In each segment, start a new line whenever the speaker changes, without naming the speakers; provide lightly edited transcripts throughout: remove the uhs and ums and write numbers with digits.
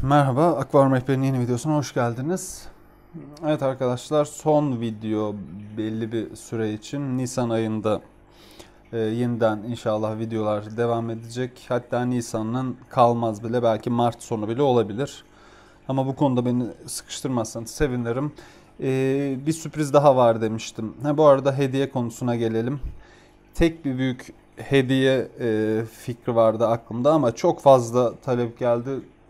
Merhaba, Akvaryum Rehberi'nin yeni videosuna hoş geldiniz. Evet arkadaşlar, son video belli bir süre için Nisan ayında yeniden inşallah videolar devam edecek. Hatta Nisan'ın kalmaz bile, belki Mart sonu bile olabilir. Ama bu konuda beni sıkıştırmazsanız sevinirim. Bir sürpriz daha var demiştim. Bu arada hediye konusuna gelelim. Tek bir büyük hediye fikri vardı aklımda ama çok fazla talep geldi.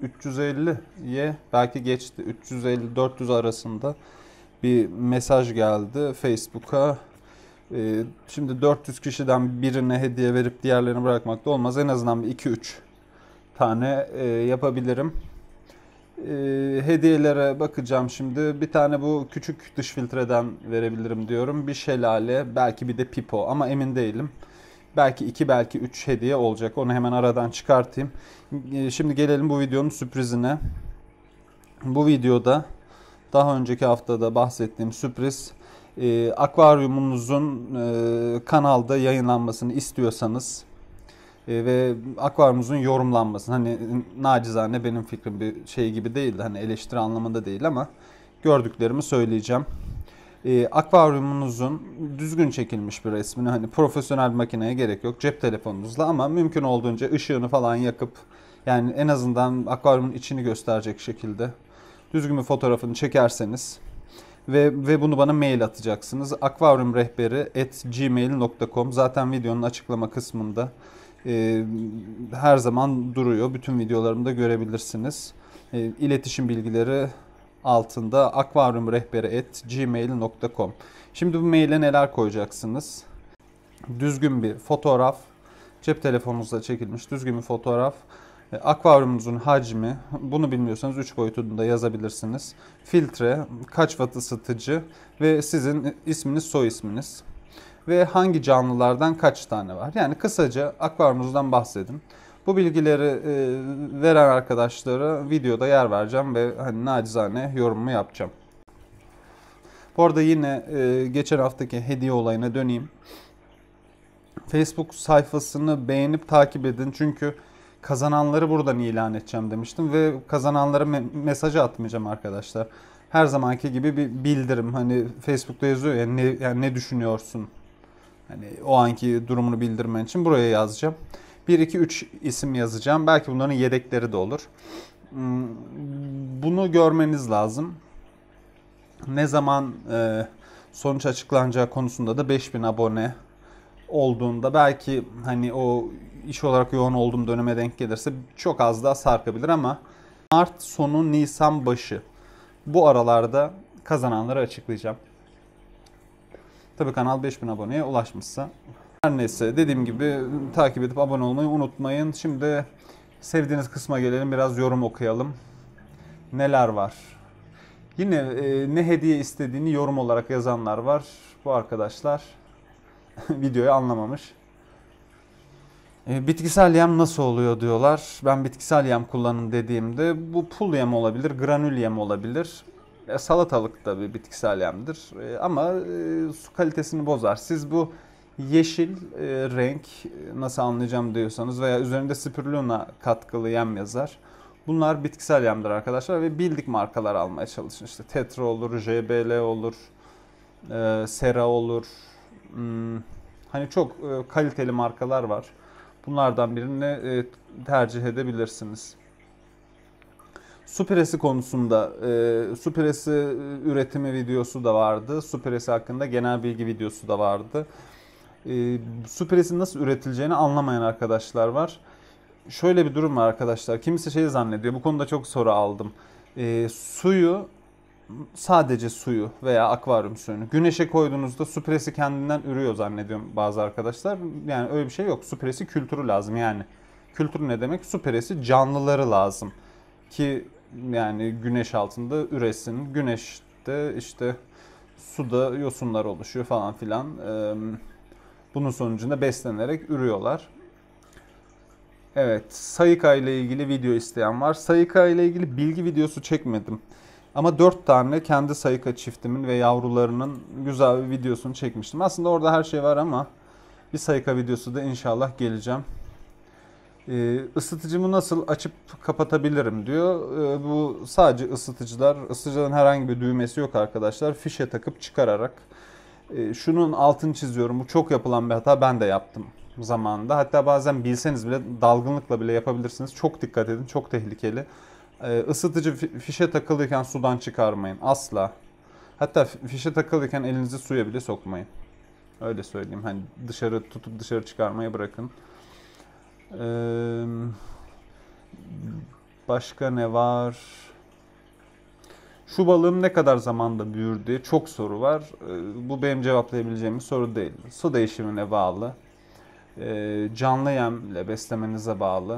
350'ye belki geçti. 350-400 arasında bir mesaj geldi Facebook'a. Şimdi 400 kişiden birine hediye verip diğerlerini bırakmak da olmaz. En azından bir 2-3 tane yapabilirim. Hediyelere bakacağım şimdi. Bir tane bu küçük dış filtreden verebilirim diyorum. Bir şelale, belki bir de pipo ama emin değilim. Belki 2 belki 3 hediye olacak. Onu hemen aradan çıkartayım. Şimdi gelelim bu videonun sürprizine. Bu videoda daha önceki haftada bahsettiğim sürpriz, akvaryumunuzun kanalda yayınlanmasını istiyorsanız ve akvaryumunuzun yorumlanmasını, hani nacizane benim fikrim bir şey gibi değil, hani eleştiri anlamında değil ama gördüklerimi söyleyeceğim. Akvaryumunuzun düzgün çekilmiş bir resmini, hani profesyonel bir makineye gerek yok, cep telefonunuzla ama mümkün olduğunca ışığını falan yakıp, yani en azından akvaryumun içini gösterecek şekilde düzgün bir fotoğrafını çekerseniz ve bunu bana mail atacaksınız. akvaryumrehberi@gmail.com, zaten videonun açıklama kısmında her zaman duruyor. Bütün videolarımda görebilirsiniz. İletişim bilgileri altında akvaryumrehberi@gmail.com. Şimdi bu maile neler koyacaksınız? Düzgün bir fotoğraf, cep telefonunuzla çekilmiş düzgün bir fotoğraf, akvaryumunuzun hacmi, bunu bilmiyorsanız 3 boyutunda yazabilirsiniz. Filtre, kaç watt ısıtıcı ve sizin isminiz, soy isminiz. Ve hangi canlılardan kaç tane var? Yani kısaca akvaryumunuzdan bahsedin. Bu bilgileri veren arkadaşlara videoda yer vereceğim ve hani nacizane yorumumu yapacağım. Bu arada yine geçen haftaki hediye olayına döneyim. Facebook sayfasını beğenip takip edin. Çünkü kazananları buradan ilan edeceğim demiştim ve kazananlara mesajı atmayacağım arkadaşlar. Her zamanki gibi bir bildirim, hani Facebook'ta yazıyor ya, yani ne düşünüyorsun? Hani o anki durumunu bildirmen için buraya yazacağım. 1 2 3 isim yazacağım. Belki bunların yedekleri de olur. Bunu görmeniz lazım. Ne zaman sonuç açıklanacağı konusunda da 5000 abone olduğunda, belki hani o iş olarak yoğun olduğum döneme denk gelirse çok az daha sarkabilir ama Mart sonu Nisan başı, bu aralarda kazananları açıklayacağım. Tabii kanal 5000 aboneye ulaşmışsa. Her neyse, dediğim gibi takip edip abone olmayı unutmayın. Şimdi sevdiğiniz kısma gelelim, biraz yorum okuyalım. Neler var? Yine ne hediye istediğini yorum olarak yazanlar var. Bu arkadaşlar videoyu anlamamış. Bitkisel yem nasıl oluyor diyorlar. Ben bitkisel yem kullanın dediğimde bu pul yem olabilir, granül yem olabilir. Salatalık da bir bitkisel yemdir. Ama su kalitesini bozar. Siz bu yeşil renk nasıl anlayacağım diyorsanız veya üzerinde spirulina katkılı yem yazar. Bunlar bitkisel yemdir arkadaşlar ve bildik markalar almaya çalışın. İşte Tetra olur, JBL olur, Sera olur. Hani çok kaliteli markalar var. Bunlardan birini tercih edebilirsiniz. Su piresi konusunda, su piresi üretimi videosu da vardı. Su piresi hakkında genel bilgi videosu da vardı. Su piresinin nasıl üretileceğini anlamayan arkadaşlar var. Şöyle bir durum var arkadaşlar. Kimisi şey zannediyor. Bu konuda çok soru aldım. Suyu, sadece suyu veya akvaryum suyunu güneşe koyduğunuzda su piresi kendinden ürüyor zannediyorum bazı arkadaşlar. Yani öyle bir şey yok. Su piresi kültürü lazım yani. Kültür ne demek? Su piresi canlıları lazım ki yani güneş altında üresin. Güneşte işte suda yosunlar oluşuyor falan filan. Bunun sonucunda beslenerek ürüyorlar. Evet, Sayıka ile ilgili video isteyen var. Sayıka ile ilgili bilgi videosu çekmedim. Ama 4 tane kendi Sayıka çiftimin ve yavrularının güzel bir videosunu çekmiştim. Aslında orada her şey var ama bir Sayıka videosu da inşallah geleceğim. Isıtıcımı nasıl açıp kapatabilirim diyor. Bu sadece ısıtıcılar. Isıtıcıların herhangi bir düğmesi yok arkadaşlar. Fişe takıp çıkararak. Şunun altını çiziyorum. Bu çok yapılan bir hata. Ben de yaptım zamanında. Hatta bazen bilseniz bile dalgınlıkla bile yapabilirsiniz. Çok dikkat edin. Çok tehlikeli. Isıtıcı fişe takılıyken sudan çıkarmayın. Asla. Hatta fişe takılıyken elinizi suya bile sokmayın. Öyle söyleyeyim. Hani dışarı tutup dışarı çıkarmayı bırakın. Ee, Başka ne var? Şu balığım ne kadar zamanda büyür diye çok soru var. Bu benim cevaplayabileceğim bir soru değil. Su değişimine bağlı. Canlı yemle beslemenize bağlı.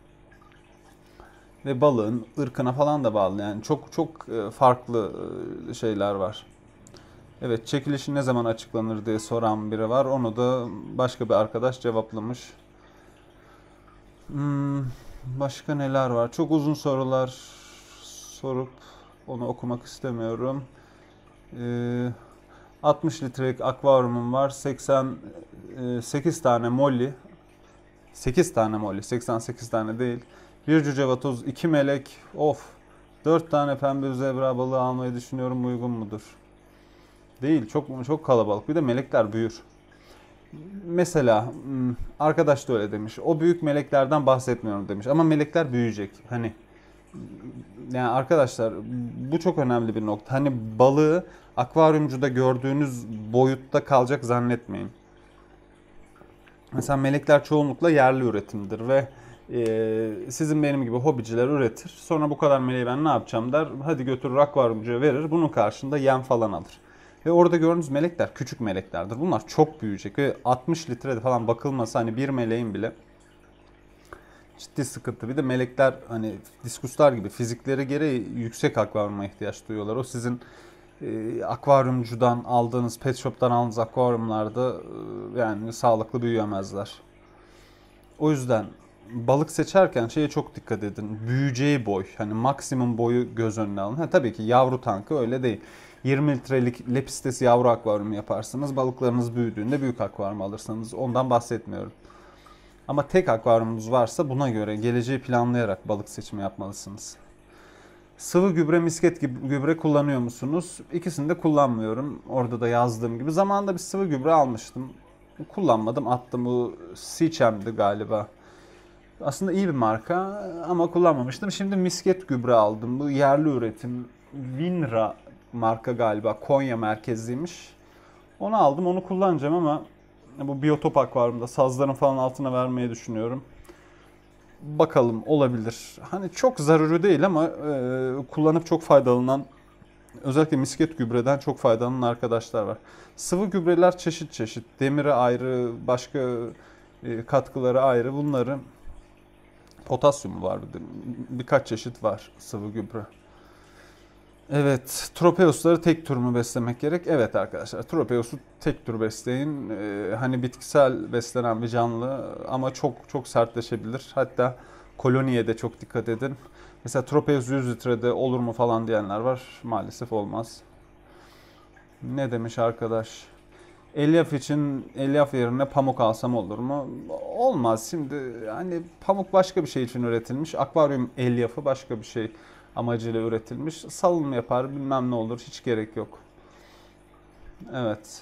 Ve balığın ırkına falan da bağlı. Yani çok çok farklı şeyler var. Evet, çekilişi ne zaman açıklanır diye soran biri var. Onu da başka bir arkadaş cevaplamış. Hmm, Başka neler var? Çok uzun sorular sorup onu okumak istemiyorum. Ee, 60 litrelik akvaryumum var. 88 tane molly. 8 tane molly. 88 tane değil. Bir cüce vatoz, 2 melek. Of. 4 tane pembe zebra balığı almayı düşünüyorum. Uygun mudur? Değil. Çok çok kalabalık. Bir de melekler büyür. Mesela arkadaş da öyle demiş. O büyük meleklerden bahsetmiyorum demiş. Ama melekler büyüyecek. Hani yani arkadaşlar bu çok önemli bir nokta. Hani balığı akvaryumcuda gördüğünüz boyutta kalacak zannetmeyin. Mesela melekler çoğunlukla yerli üretimdir ve sizin benim gibi hobiciler üretir. Sonra bu kadar meleği ben ne yapacağım der. Hadi götürür akvaryumcuya verir. Bunun karşında yem falan alır. Ve orada gördüğünüz melekler küçük meleklerdir. Bunlar çok büyüyecek ve 60 litrede falan bakılmasa hani bir meleğin bile ciddi sıkıntı. Bir de melekler hani diskuslar gibi fizikleri gereği yüksek akvaryuma ihtiyaç duyuyorlar. O sizin akvaryumcudan aldığınız, pet shop'tan aldığınız akvaryumlarda yani sağlıklı büyüyemezler. O yüzden balık seçerken şeye çok dikkat edin. Büyüyeceği boy, hani maksimum boyu göz önüne alın. Tabii ki yavru tankı öyle değil. 20 litrelik lepistes yavru akvaryumu yaparsınız. Balıklarınız büyüdüğünde büyük akvaryum alırsanız ondan bahsetmiyorum. Ama tek akvaryumunuz varsa buna göre geleceği planlayarak balık seçimi yapmalısınız. Sıvı gübre, misket gübre kullanıyor musunuz? İkisini de kullanmıyorum. Orada da yazdığım gibi. Zamanında bir sıvı gübre almıştım. Kullanmadım, attım. Bu Seachem'di galiba. Aslında iyi bir marka ama kullanmamıştım. Şimdi misket gübre aldım. Bu yerli üretim. Winra marka galiba. Konya merkezliymiş. Onu aldım. Onu kullanacağım ama bu biyotop akvaryumda sazların falan altına vermeyi düşünüyorum. Bakalım, olabilir. Hani çok zararı değil ama kullanıp çok faydalanan, özellikle misket gübreden çok faydalanan arkadaşlar var. Sıvı gübreler çeşit çeşit. Demiri ayrı, başka katkıları ayrı. Bunları potasyum var. Birkaç çeşit var sıvı gübre. Evet, tropeusları tek tür mü beslemek gerek? Evet arkadaşlar, tropeusu tek tür besleyin. Hani bitkisel beslenen bir canlı ama çok çok sertleşebilir. Hatta koloniye de çok dikkat edin. Mesela tropeus 100 litrede olur mu falan diyenler var. Maalesef olmaz. Ne demiş arkadaş? Elyaf için elyaf yerine pamuk alsam olur mu? Olmaz. Şimdi hani pamuk başka bir şey için üretilmiş. Akvaryum elyafı başka bir şey amacıyla üretilmiş. Salınım yapar, bilmem ne olur. Hiç gerek yok. Evet.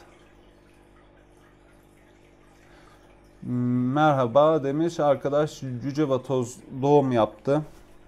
Merhaba demiş arkadaş, cüce vatoz doğum yaptı.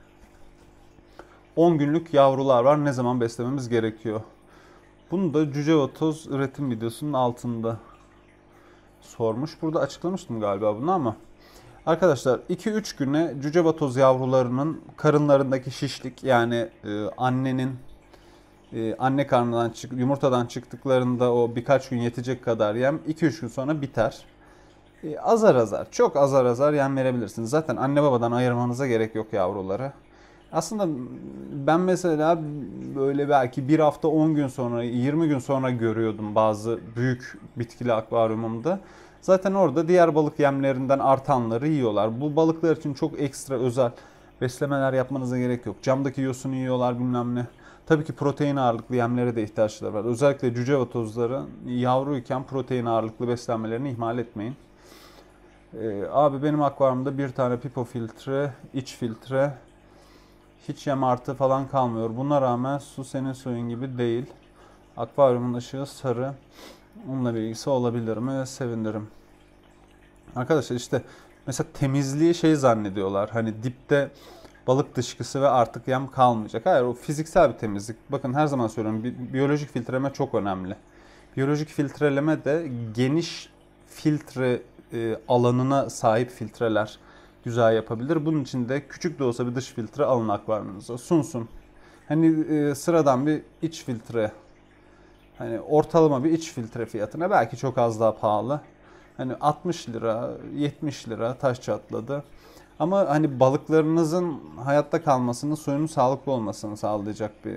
10 günlük yavrular var. Ne zaman beslememiz gerekiyor? Bunu da cüce vatoz üretim videosunun altında sormuş. Burada açıklamıştım galiba bunu ama. Arkadaşlar 2-3 güne cüce vatoz yavrularının karınlarındaki şişlik, yani annenin anne karnından yumurtadan çıktıklarında o birkaç gün yetecek kadar yem 2-3 gün sonra biter. Azar azar, çok azar azar yem verebilirsiniz. Zaten anne babadan ayırmanıza gerek yok yavruları. Aslında ben mesela böyle belki bir hafta 10 gün sonra 20 gün sonra görüyordum bazı büyük bitkili akvaryumumda. Zaten orada diğer balık yemlerinden artanları yiyorlar. Bu balıklar için çok ekstra özel beslemeler yapmanıza gerek yok. Camdaki yosunu yiyorlar, bilmem ne. Tabii ki protein ağırlıklı yemlere de ihtiyaçları var. Özellikle cüce vatozları yavruyken protein ağırlıklı beslenmelerini ihmal etmeyin. Abi benim akvaryumda bir tane pipo filtre, iç filtre, hiç yem artı falan kalmıyor. Buna rağmen su senin suyun gibi değil. Akvaryumun ışığı sarı. Onunla bir ilgisi olabilir mi? Sevinirim. Arkadaşlar işte mesela temizliği şey zannediyorlar. Hani dipte balık dışkısı ve artık yem kalmayacak. Hayır, o fiziksel bir temizlik. Bakın her zaman söylüyorum, biyolojik filtreleme çok önemli. Biyolojik filtreleme de geniş filtre alanına sahip filtreler güzel yapabilir. Bunun için de küçük de olsa bir dış filtre alın akvaryumunuza. Sunsun. Hani sıradan bir iç filtre, hani ortalama bir iç filtre fiyatına belki çok az daha pahalı. Hani 60 lira, 70 lira taş çatladı. Ama hani balıklarınızın hayatta kalmasını, suyunun sağlıklı olmasını sağlayacak bir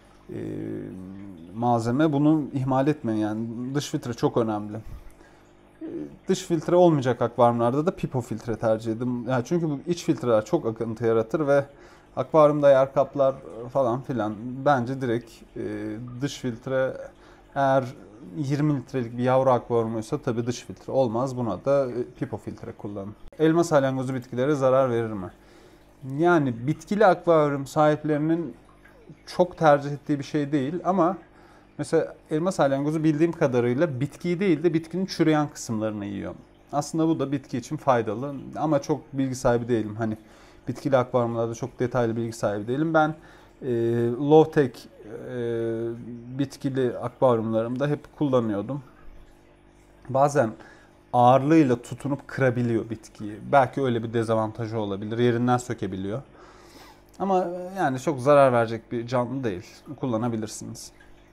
malzeme. Bunu ihmal etmeyin yani. Dış filtre çok önemli. Dış filtre olmayacak akvaryumlarda da pipo filtre tercih edin. Yani çünkü bu iç filtreler çok akıntı yaratır ve akvaryumda yer kaplar falan filan. Bence direkt dış filtre, eğer 20 litrelik bir yavru akvaryumuysa tabii dış filtre olmaz. Buna da pipo filtre kullanın. Elma salyangozu bitkilere zarar verir mi? Yani bitkili akvaryum sahiplerinin çok tercih ettiği bir şey değil ama mesela elma salyangozu bildiğim kadarıyla bitkiyi değil de bitkinin çürüyen kısımlarını yiyor. Aslında bu da bitki için faydalı ama çok bilgi sahibi değilim. Hani bitkili akvaryumlarda çok detaylı bilgi sahibi değilim. Ben low tech bitkili akvaryumlarımda hep kullanıyordum. Bazen ağırlığıyla tutunup kırabiliyor bitkiyi. Belki öyle bir dezavantajı olabilir. Yerinden sökebiliyor. Ama yani çok zarar verecek bir canlı değil. Kullanabilirsiniz.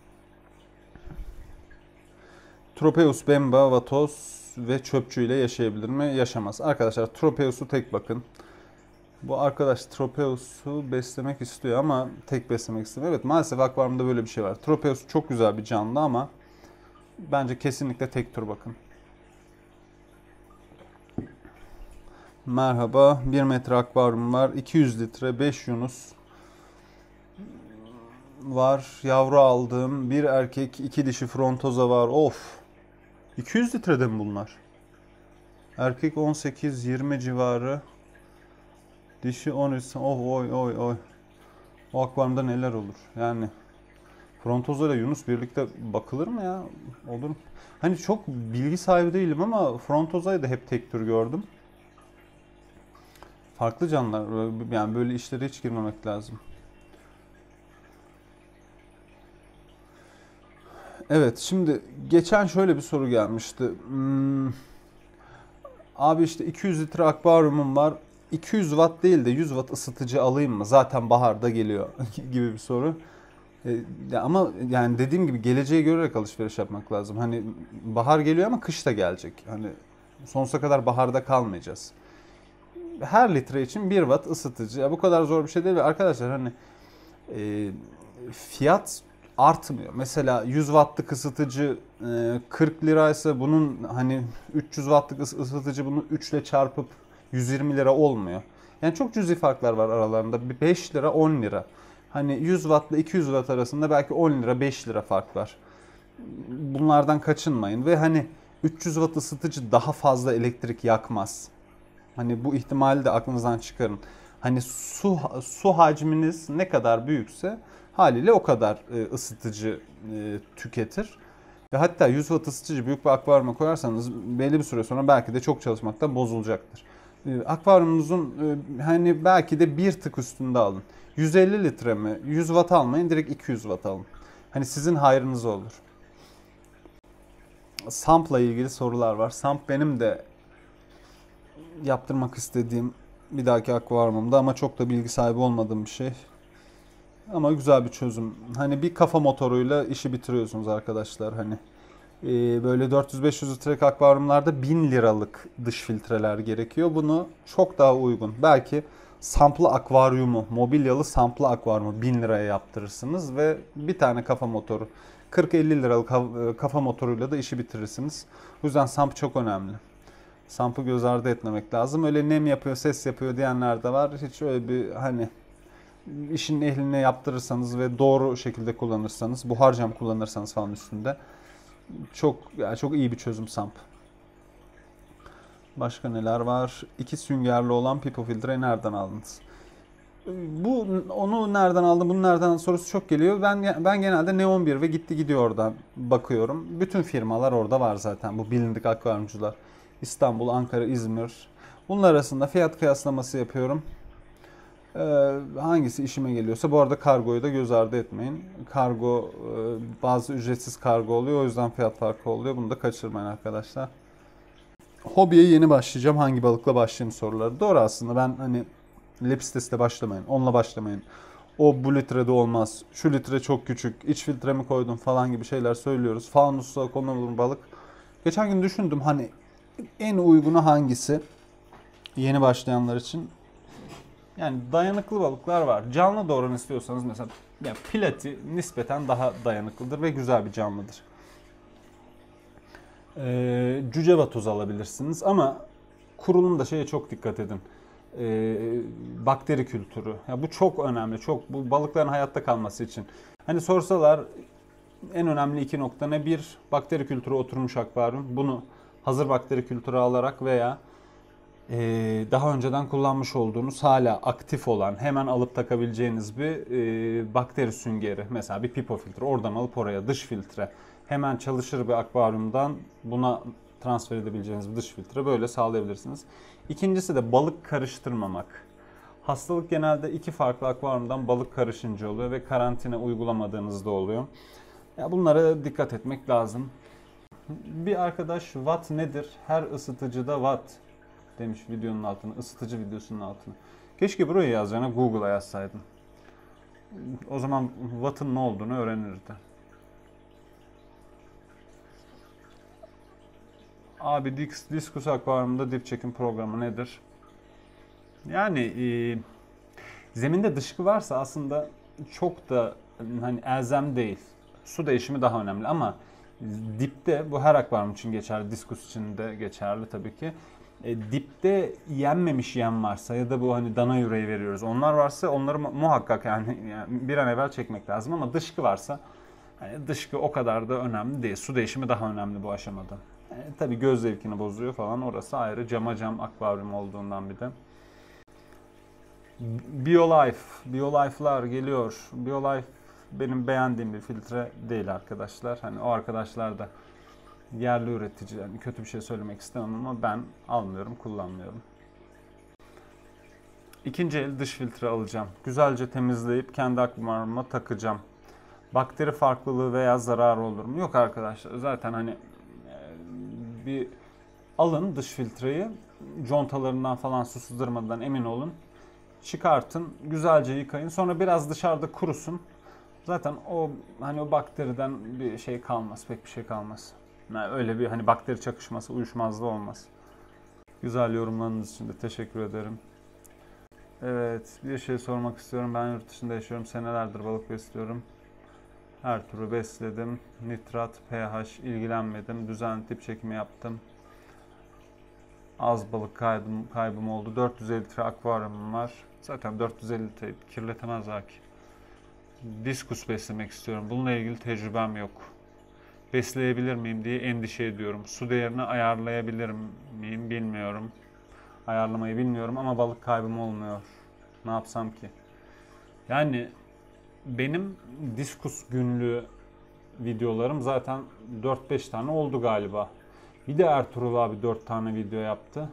Tropeus bemba vatoz ve çöpçüyle yaşayabilir mi? Yaşamaz. Arkadaşlar Tropeus'u tek bakın. Bu arkadaş Tropeus'u beslemek istiyor ama tek beslemek istemiyor. Evet, maalesef akvaryumda böyle bir şey var. Tropeus çok güzel bir canlı ama bence kesinlikle tek tur bakın. Merhaba. 1 metre akvaryum var. 200 litre 5 yunus var. Yavru aldığım bir erkek 2 dişi frontoza var. Of. 200 litrede mi bunlar? Erkek 18-20 civarı. Dişi 13. Oh oy oy oy. O akvaryumda neler olur? Yani Frontozo ile Yunus birlikte bakılır mı ya? Olur mu? Hani çok bilgi sahibi değilim ama Frontoza'yı da hep tek tür gördüm. Farklı canlılar. Yani böyle işlere hiç girmemek lazım. Evet, şimdi geçen şöyle bir soru gelmişti. Abi işte 200 litre akvaryumum var. 200 watt değil de 100 watt ısıtıcı alayım mı? Zaten baharda geliyor gibi bir soru. Ama yani dediğim gibi geleceğe görerek alışveriş yapmak lazım. Hani bahar geliyor ama kış da gelecek. Hani sonsuza kadar baharda kalmayacağız. Her litre için 1 watt ısıtıcı. Ya bu kadar zor bir şey değil. Arkadaşlar hani e, fiyat artmıyor. Mesela 100 wattlık ısıtıcı 40 liraysa bunun hani 300 wattlık ısıtıcı bunu 3 ile çarpıp 120 lira olmuyor. Yani çok cüzi farklar var aralarında. 5 lira 10 lira. Hani 100 watt ile 200 watt arasında belki 10 lira 5 lira fark var. Bunlardan kaçınmayın ve hani 300 watt ısıtıcı daha fazla elektrik yakmaz. Hani bu ihtimali de aklınızdan çıkarın. Hani su hacminiz ne kadar büyükse haliyle o kadar ısıtıcı tüketir. Ve hatta 100 watt ısıtıcı büyük bir akvaryuma koyarsanız belli bir süre sonra belki de çok çalışmaktan bozulacaktır. Akvaryumunuzun hani belki de bir tık üstünde alın. 150 litre mi? 100 watt almayın, direkt 200 watt alın. Hani sizin hayrınıza olur. Samp'la ilgili sorular var. Samp benim de yaptırmak istediğim bir dahaki akvaryumumda ama çok da bilgi sahibi olmadığım bir şey. Ama güzel bir çözüm. Hani bir kafa motoruyla işi bitiriyorsunuz arkadaşlar. Hani böyle 400-500 litrelik akvaryumlarda 1000 liralık dış filtreler gerekiyor. Bunu çok daha uygun. Belki samplı akvaryumu, mobilyalı samplı akvaryumu 1000 liraya yaptırırsınız ve bir tane kafa motoru. 40-50 liralık kafa motoruyla da işi bitirirsiniz. O yüzden samp çok önemli. Sampı göz ardı etmemek lazım. Öyle nem yapıyor, ses yapıyor diyenler de var. Hiç öyle bir hani işin ehline yaptırırsanız ve doğru şekilde kullanırsanız, buhar cam kullanırsanız falan üstünde çok yani çok iyi bir çözüm samp. Başka neler var? 2 süngerli olan pipo filtreyi nereden aldınız? Bu onu nereden aldım, bunu nereden aldın sorusu çok geliyor. Ben genelde Neon 1 ve Gitti Gidiyor oradan bakıyorum. Bütün firmalar orada var zaten. Bu bilindik akvaryumcular. İstanbul, Ankara, İzmir. Bunlar arasında fiyat kıyaslaması yapıyorum. Hangisi işime geliyorsa. Bu arada kargoyu da göz ardı etmeyin. Kargo bazı ücretsiz kargo oluyor. O yüzden fiyat farkı oluyor. Bunu da kaçırmayın arkadaşlar. Hobiye yeni başlayacağım. Hangi balıkla başlayayım soruları. Doğru aslında. Ben hani Lepistes'te başlamayın. Onunla başlamayın. O bu litrede olmaz. Şu litre çok küçük. İç filtre mi koydum falan gibi şeyler söylüyoruz. Fanusla konulur balık. Geçen gün düşündüm hani en uygunu hangisi yeni başlayanlar için. Yani dayanıklı balıklar var. Canlı doğran istiyorsanız mesela yani Pilati nispeten daha dayanıklıdır ve güzel bir canlıdır. Cüce vatoz alabilirsiniz ama kurulumda şeye çok dikkat edin. Bakteri kültürü. Ya bu çok önemli. Çok bu balıkların hayatta kalması için. Hani sorsalar en önemli 2 nokta ne? Bir, bakteri kültürü oturmuş akvaryum. Bunu hazır bakteri kültürü alarak veya daha önceden kullanmış olduğunuz hala aktif olan hemen alıp takabileceğiniz bir bakteri süngeri. Mesela bir pipo filtre. Oradan alıp oraya dış filtre. Hemen çalışır bir akvaryumdan buna transfer edebileceğiniz bir dış filtre. Böyle sağlayabilirsiniz. İkincisi de balık karıştırmamak. Hastalık genelde 2 farklı akvaryumdan balık karışınca oluyor ve karantina uygulamadığınızda oluyor. Ya bunlara dikkat etmek lazım. Bir arkadaş watt nedir? Her ısıtıcıda watt demiş videonun altına, ısıtıcı videosunun altına. Keşke buraya yazacağına Google'a yazsaydın. O zaman watt'ın ne olduğunu öğrenirdi. Abi Diskus akvaryumunda dip çekim programı nedir? Yani zeminde dışkı varsa aslında çok da hani elzem değil. Su değişimi daha önemli ama dipte bu her akvaryum için geçerli, diskus için de geçerli tabii ki. Dipte yenmemiş yem varsa ya da bu hani dana yüreği veriyoruz. Onlar varsa onları muhakkak yani bir an evvel çekmek lazım ama dışkı varsa yani dışkı o kadar da önemli değil. Su değişimi daha önemli bu aşamada. Tabii göz zevkini bozuyor falan. Orası ayrı. Cama cam akvaryum olduğundan bir de. BioLife'lar geliyor. BioLife benim beğendiğim bir filtre değil arkadaşlar. Hani o arkadaşlar da yerli üretici. Yani kötü bir şey söylemek istemem ama ben almıyorum, kullanmıyorum. İkinci el dış filtre alacağım. Güzelce temizleyip kendi akvaryumuma takacağım. Bakteri farklılığı veya zararı olur mu? Yok arkadaşlar. Zaten hani bir alın dış filtreyi. Contalarından falan su sızdırmadan emin olun. Çıkartın, güzelce yıkayın. Sonra biraz dışarıda kurusun. Zaten o hani o bakteriden bir şey kalmaz, pek bir şey kalmaz. Yani öyle bir hani bakteri çakışması, uyuşmazlığı olmaz. Güzel yorumlarınız için de teşekkür ederim. Evet, bir şey sormak istiyorum. Ben yurt dışında yaşıyorum. Senelerdir balık besliyorum. Her türlü besledim. Nitrat, pH ilgilenmedim. Düzenli dip çekimi yaptım. Az balık kaybım oldu. 450 litre akvaryumum var. Zaten 450 litre kirletemezler ki. Diskus beslemek istiyorum. Bununla ilgili tecrübem yok. Besleyebilir miyim diye endişe ediyorum. Su değerini ayarlayabilir miyim bilmiyorum. Ayarlamayı bilmiyorum ama balık kaybım olmuyor. Ne yapsam ki? Yani benim diskus günlüğü videolarım zaten 4-5 tane oldu galiba. Bir de Ertuğrul abi 4 tane video yaptı.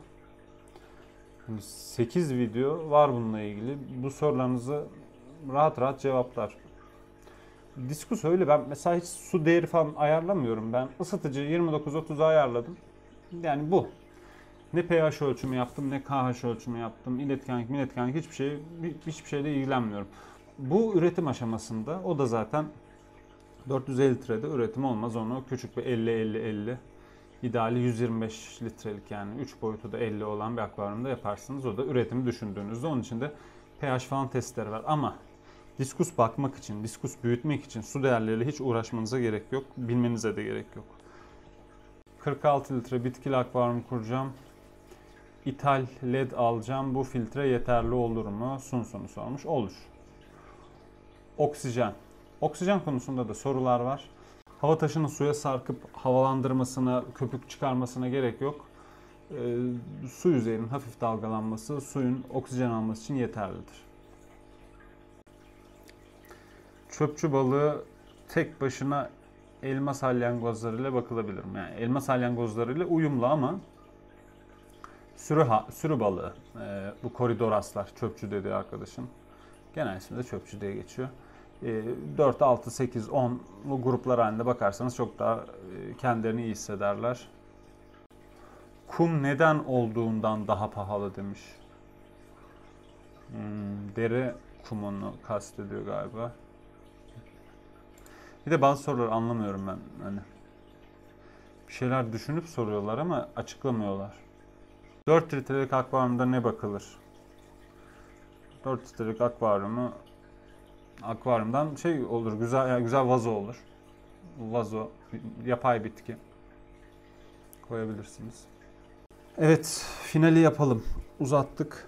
8 video var bununla ilgili. Bu sorularınızı rahat rahat cevaplar. Diskus öyle, ben mesela hiç su değeri falan ayarlamıyorum. Ben ısıtıcı 29-30'a ayarladım. Yani bu. Ne pH ölçümü yaptım, ne KH ölçümü yaptım. İletkenlik hiçbir şeyle ilgilenmiyorum. Bu üretim aşamasında o da zaten 450 litrede üretim olmaz. Onu küçük bir 50-50-50 ideali 125 litrelik yani 3 boyutu da 50 olan bir akvaryumda yaparsınız. O da üretimi düşündüğünüzde onun için de pH falan testleri var ama diskus bakmak için, diskus büyütmek için su değerleriyle hiç uğraşmanıza gerek yok. Bilmenize de gerek yok. 46 litre bitkili akvaryum kuracağım. İthal LED alacağım. Bu filtre yeterli olur mu? Sunsun'u sormuş. Olur. Oksijen. Oksijen konusunda da sorular var. Hava taşını suya sarkıp havalandırmasına, köpük çıkarmasına gerek yok. Su yüzeyinin hafif dalgalanması suyun oksijen alması için yeterlidir. Çöpçü balığı tek başına elma salyangozlarıyla bakılabilir mi? Yani elma salyangozlarıyla uyumlu ama sürü balığı. Bu koridoraslar, çöpçü dediği arkadaşın. Genel ismi de çöpçü diye geçiyor. 4, 6, 8, 10 bu gruplar halinde bakarsanız çok daha kendilerini iyi hissederler. Kum neden olduğundan daha pahalı demiş. Dere kumunu kastediyor galiba. Bir de bazı soruları anlamıyorum ben. Hani bir şeyler düşünüp soruyorlar ama açıklamıyorlar. 4 litrelik akvaryumda ne bakılır? 4 litrelik akvaryumdan şey olur, güzel vazo olur. Vazo, yapay bitki koyabilirsiniz. Evet, finali yapalım. Uzattık.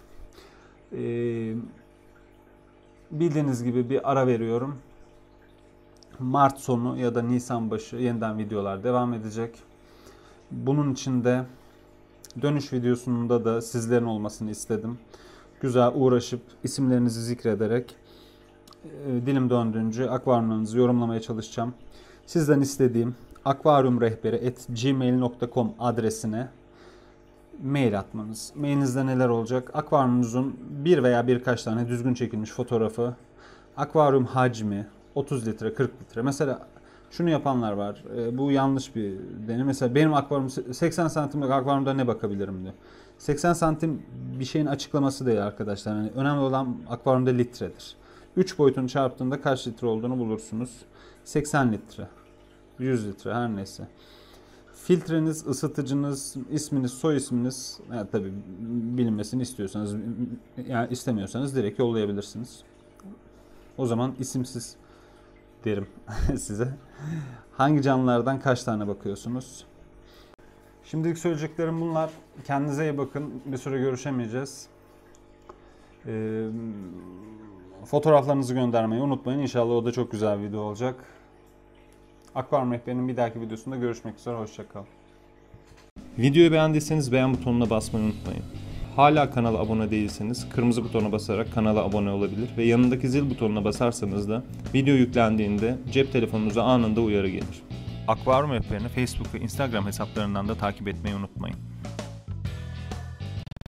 Bildiğiniz gibi bir ara veriyorum. Mart sonu ya da Nisan başı yeniden videolar devam edecek. Bunun için de dönüş videosunda da sizlerin olmasını istedim. Güzel uğraşıp isimlerinizi zikrederek dilim döndüğünce akvaryumlarınızı yorumlamaya çalışacağım. Sizden istediğim akvaryumrehberi@gmail.com adresine mail atmanız. Mailinizde neler olacak? Akvaryumunuzun bir veya birkaç tane düzgün çekilmiş fotoğrafı, akvaryum hacmi, 30 litre, 40 litre. Mesela şunu yapanlar var. Bu yanlış bir deneyim. Mesela benim akvaryum 80 santimlik akvaryumda ne bakabilirim diyor. 80 santim bir şeyin açıklaması değil arkadaşlar. Yani önemli olan akvaryumda litredir. 3 boyutunu çarptığında kaç litre olduğunu bulursunuz. 80 litre, 100 litre her neyse. Filtreniz, ısıtıcınız, isminiz, soy isminiz, yani tabii bilinmesini istiyorsanız, yani istemiyorsanız direkt yollayabilirsiniz. O zaman isimsiz derim size. Hangi canlılardan kaç tane bakıyorsunuz? Şimdilik söyleyeceklerim bunlar. Kendinize iyi bakın. Bir süre görüşemeyeceğiz. Fotoğraflarınızı göndermeyi unutmayın. İnşallah o da çok güzel bir video olacak. Akvaryum Rehberi'nin bir dahaki videosunda görüşmek üzere. Hoşça kalın.
Videoyu beğendiyseniz beğen butonuna basmayı unutmayın. Hala kanala abone değilseniz kırmızı butona basarak kanala abone olabilir ve yanındaki zil butonuna basarsanız da video yüklendiğinde cep telefonunuza anında uyarı gelir. Akvaryum Rehberi'ni Facebook ve Instagram hesaplarından da takip etmeyi unutmayın.